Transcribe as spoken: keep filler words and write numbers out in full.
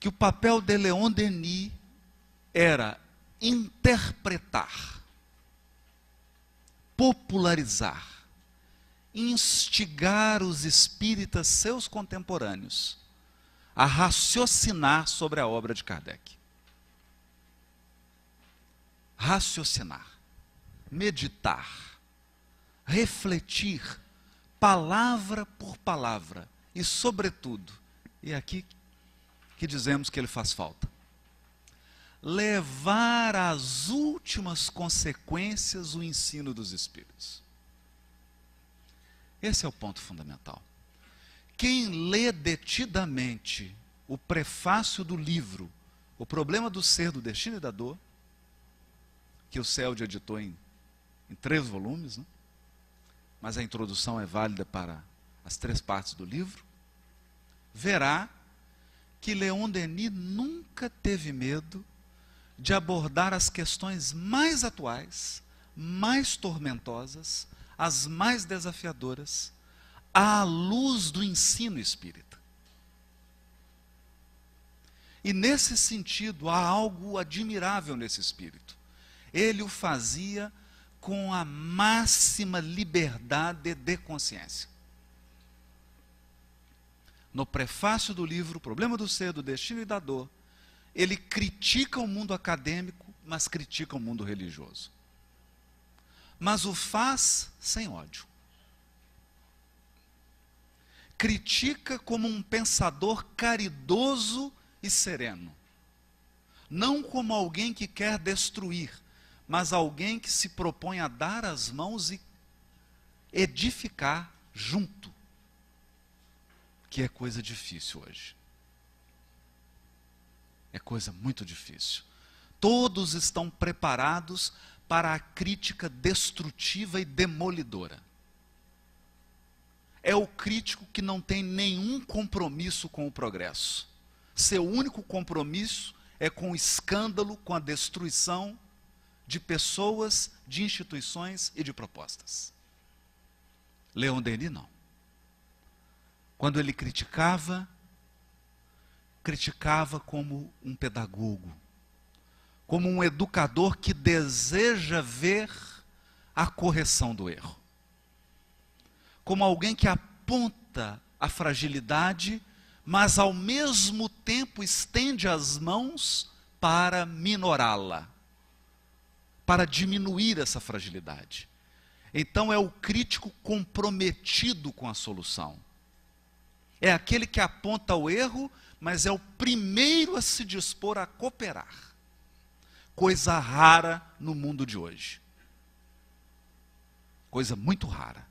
que o papel de Leon Denis era interpretar, popularizar, instigar os espíritas seus contemporâneos a raciocinar sobre a obra de Kardec. Raciocinar, meditar, refletir, palavra por palavra, e sobretudo, e é aqui que dizemos que ele faz falta, levar às últimas consequências o ensino dos Espíritos. Esse é o ponto fundamental. Quem lê detidamente o prefácio do livro O Problema do Ser, do Destino e da Dor, que o C E L D editou em, em três volumes, né? Mas a introdução é válida para as três partes do livro, verá que Leon Denis nunca teve medo de abordar as questões mais atuais, mais tormentosas, as mais desafiadoras, à luz do ensino espírita. E nesse sentido, há algo admirável nesse espírito. Ele o fazia com a máxima liberdade de consciência. No prefácio do livro O Problema do Ser, do Destino e da Dor, ele critica o mundo acadêmico, mas critica o mundo religioso. Mas o faz sem ódio. Critica como um pensador caridoso e sereno. Não como alguém que quer destruir, mas alguém que se propõe a dar as mãos e edificar junto. Que é coisa difícil hoje. É coisa muito difícil. Todos estão preparados para a crítica destrutiva e demolidora. É o crítico que não tem nenhum compromisso com o progresso. Seu único compromisso é com o escândalo, com a destruição de pessoas, de instituições e de propostas. Leon Denis não. Quando ele criticava, criticava como um pedagogo, como um educador que deseja ver a correção do erro, como alguém que aponta a fragilidade, mas ao mesmo tempo estende as mãos para minorá-la, para diminuir essa fragilidade. Então é o crítico comprometido com a solução. É aquele que aponta o erro, mas é o primeiro a se dispor a cooperar. Coisa rara no mundo de hoje. Coisa muito rara.